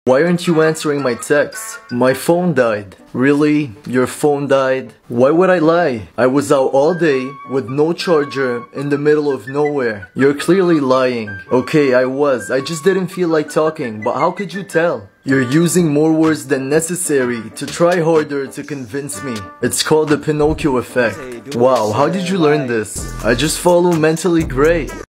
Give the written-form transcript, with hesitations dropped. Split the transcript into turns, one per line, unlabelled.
Why aren't you answering my texts? My phone died. Really? Your phone died? Why would I lie? I was out all day with no charger in the middle of nowhere. You're clearly lying. Okay, I was. I just didn't feel like talking, but how could you tell? You're using more words than necessary to try harder to convince me. It's called the Pinocchio effect. Wow, how did you learn this? I just follow Mentally Great.